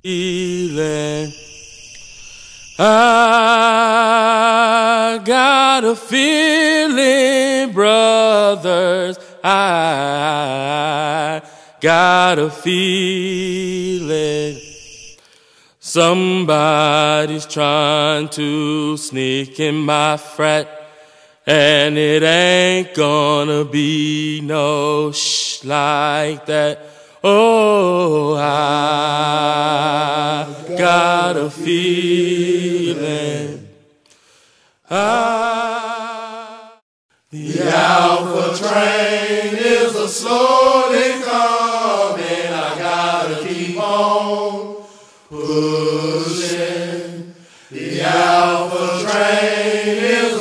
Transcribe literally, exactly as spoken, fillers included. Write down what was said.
feeling. I got a feeling, brothers, I got a feeling. Somebody's trying to sneak in my frat, and it ain't gonna be no shh like that. Oh, I got a feeling. I, the Alpha train is a slowly coming. I gotta keep on pushing. The Alpha train is